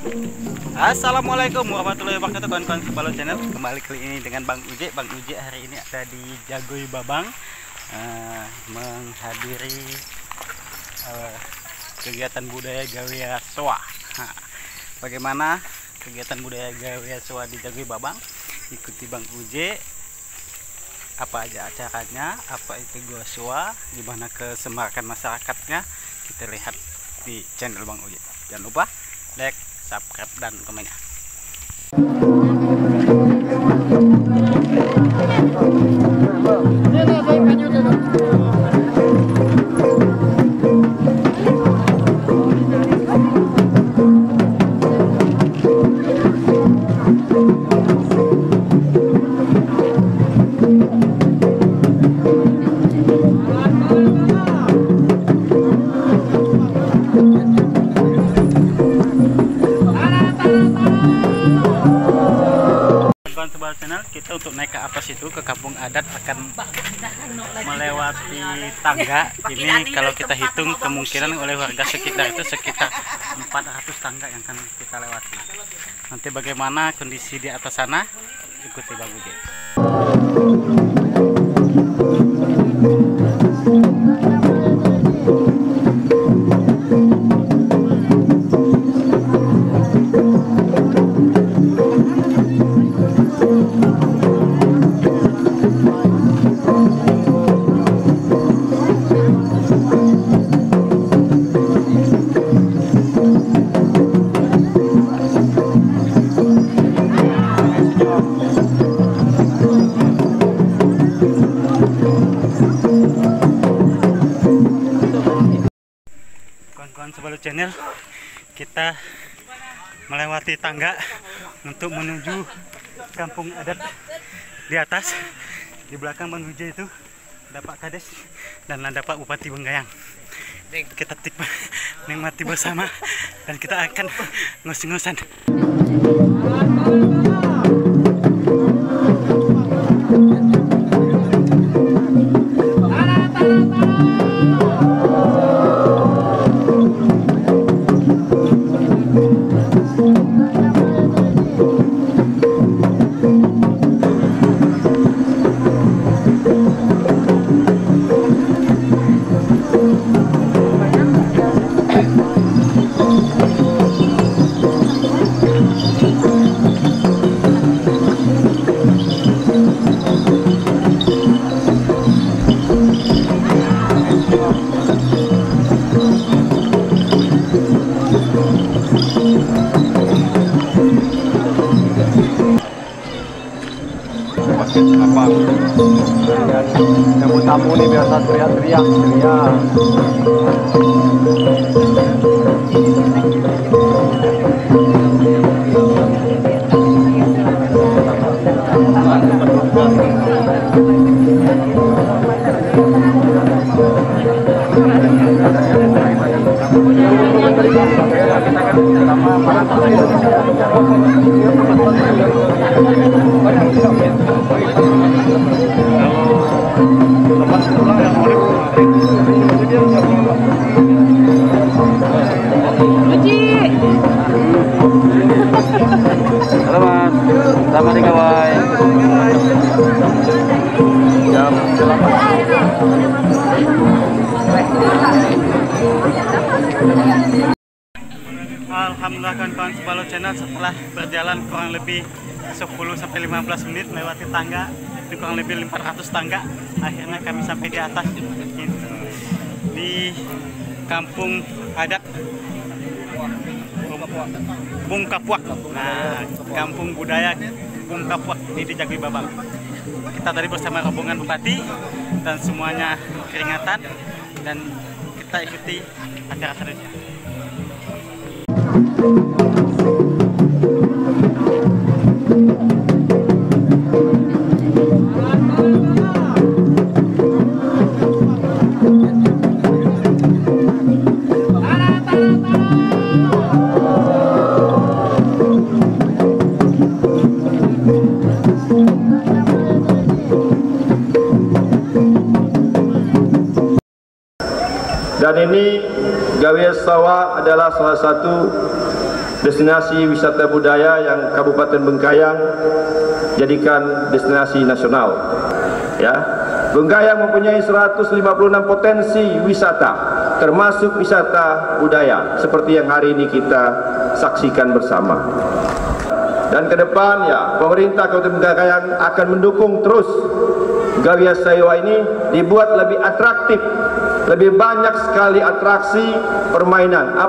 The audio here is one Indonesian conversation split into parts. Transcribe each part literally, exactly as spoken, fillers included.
Assalamualaikum warahmatullahi wabarakatuh, kawan-kawan Kepala Channel. Kembali kali ini dengan Bang Uje. Bang Uje hari ini ada di Jagoi Babang, uh, menghadiri uh, kegiatan budaya Gawia Soa. Nah, bagaimana kegiatan budaya Gawia Soa di Jagoi Babang? Ikuti Bang Uje. Apa aja acaranya, apa itu Gawia Soa, gimana kesemarakkan masyarakatnya, kita lihat di channel Bang Uje. Jangan lupa like, subscribe, dan komennya. Channel kita untuk naik ke atas itu ke kampung adat akan melewati tangga ini. Kalau kita hitung kemungkinan oleh warga sekitar itu sekitar empat ratus tangga yang akan kita lewati. Nanti bagaimana kondisi di atas sana, ikuti Bang Uje. Kawan-kawan Sebalu Channel, kita melewati tangga untuk menuju kampung adat di atas. Di belakang Bang Uje itu ada Pak Kades dan ada Pak Bupati Benggayang. Kita nikmati bersama dan kita akan ngos-ngosan. Apa yang tamu ini biasa teriak-teriak teriak. Halo Mas, selamat di Gawai. Jam delapan. Alhamdulillah kawan-kawan Sebalu Channel, setelah berjalan kurang lebih sepuluh sampai lima belas menit melewati tangga, itu kurang lebih empat ratus tangga, akhirnya kami sampai di atas di kampung adat Bung Kapuak. Nah, kampung budaya Bung Kapuak ini di Jagoi Babang. Kita tadi bersama rombongan bupati dan semuanya keringatan, dan kita ikuti acara selanjutnya. Dan ini Gawia Soa adalah salah satu destinasi wisata budaya yang Kabupaten Bengkayang jadikan destinasi nasional. Ya, Bengkayang mempunyai seratus lima puluh enam potensi wisata, termasuk wisata budaya seperti yang hari ini kita saksikan bersama. Dan ke depan ya, pemerintah Kabupaten Bengkayang akan mendukung terus Gawiya Saiwa ini dibuat lebih atraktif, lebih banyak sekali atraksi permainan.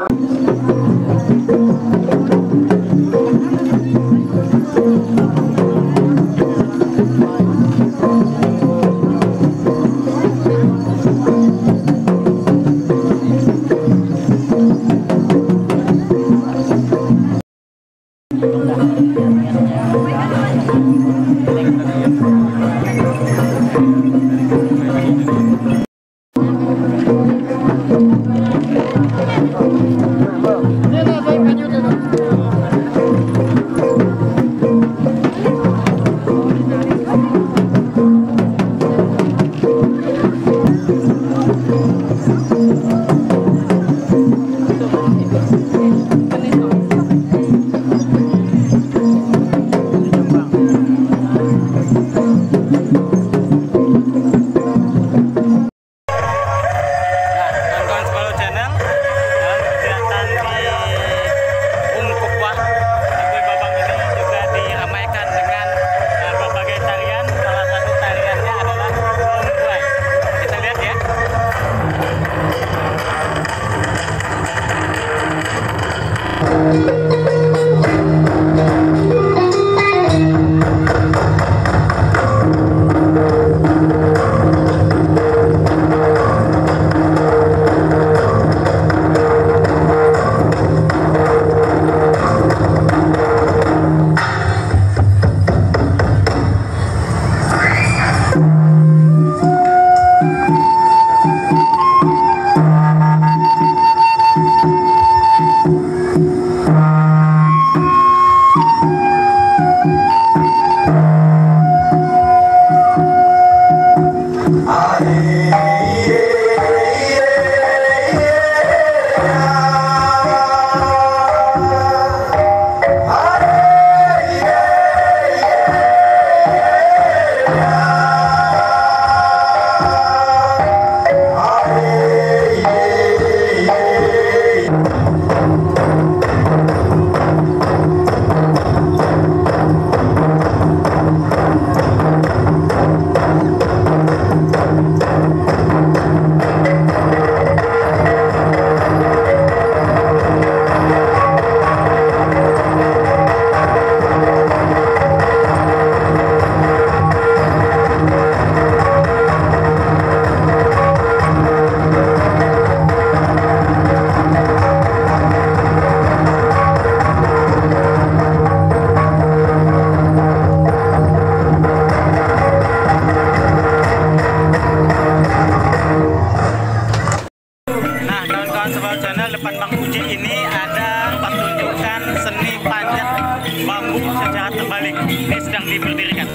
Depan Bang Uji ini ada pertunjukan seni panjat bambu secara terbalik. Ini sedang diberdirikan.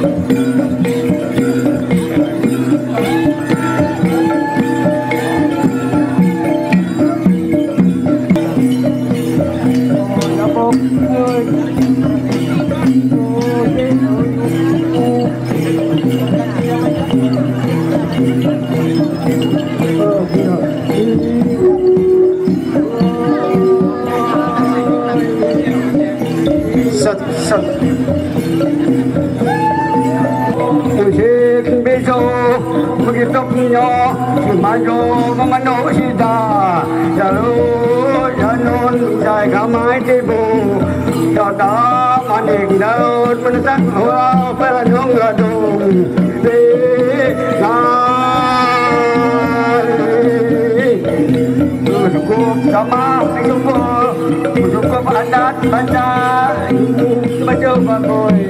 Musik bisu begitu punya Simayo memanu sida Jalu janun jai kamai tibu Dada manik daun menetak hua Pelanung gadung Di nari Cukup sama cukup Cukup adat baca Baca baboy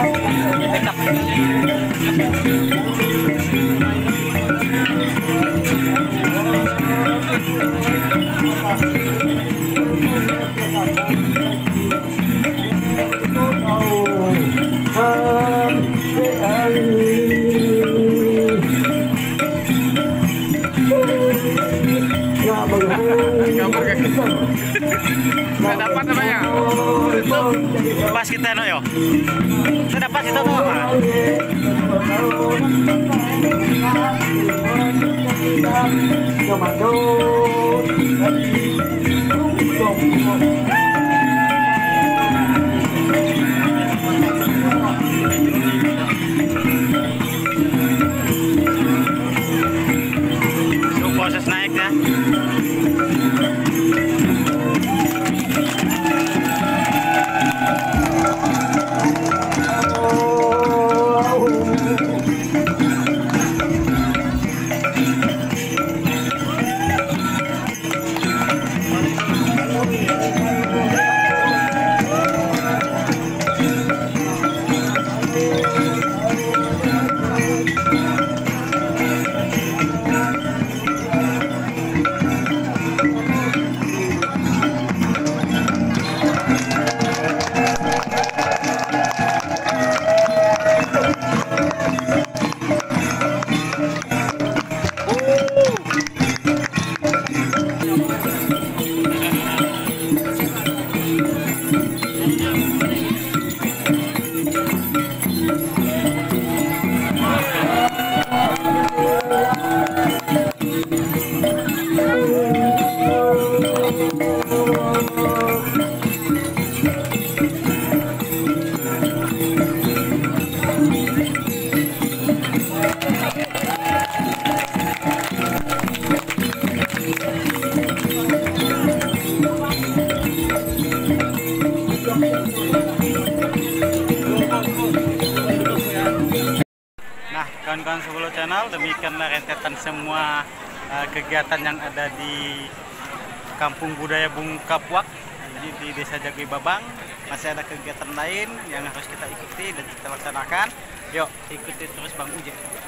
Nggak dapat namanya. Pas kita no yo. Sudah pas kita tuh apa? Itu proses naiknya. Nah, kawan-kawan Sebolo Channel, demikianlah rentetan semua uh, kegiatan yang ada di Kampung Budaya Bung Kapuak, jadi di Desa Jagoi Babang. Masih ada kegiatan lain yang harus kita ikuti dan kita laksanakan. Yuk, ikuti terus Bang Uje.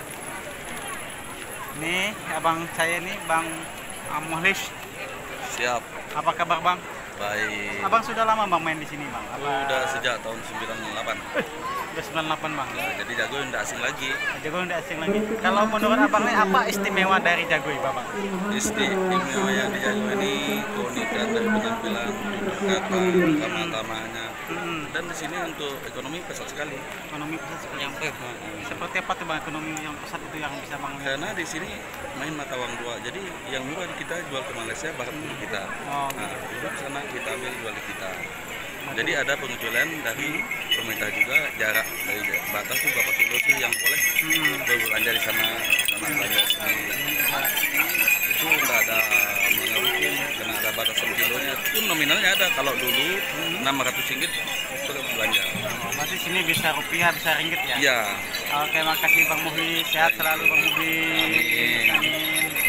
Nih, abang saya nih, Bang Muhlis. Siap. Apa kabar Bang? Baik. Abang sudah lama Bang main di sini Bang? Apa... Udah sejak tahun sembilan puluh delapan. Udah sembilan puluh delapan Bang? Nah, jadi Jagoi udah asing lagi. Jagoi udah asing lagi. Kalau menurut Abang nih, apa istimewa dari Jagoi Babang? Istimewanya di Jagoi ini keunikan dari penampilan, kata, tama-tamanya. Hmm. Dan di sini untuk ekonomi pesat sekali. Ekonomi pesat sekali. Yang hmm. Seperti apa tuh Bang ekonomi yang pesat itu yang bisa Bang lihat? Karena di sini main mata uang dua. Jadi yang murah kita jual ke Malaysia, bahkan beli kita. Oh. Nah, di sana kita ambil jual ke kita. Jadi ada pengecualian dari pemerintah juga, jarak dari batas tuh berapa kilo sih yang boleh hmm. berbelanja di sana sama belanja di sini. Itu enggak ada mengaruhi karena ada batasan kilonya. Itu nominalnya ada. Kalau dulu enam ratus ringgit per belanja. Berarti sini bisa rupiah, bisa ringgit ya? Iya. Oke, makasih Bang Muhlis. Sehat selalu Bang Muhlis. Amin. Amin.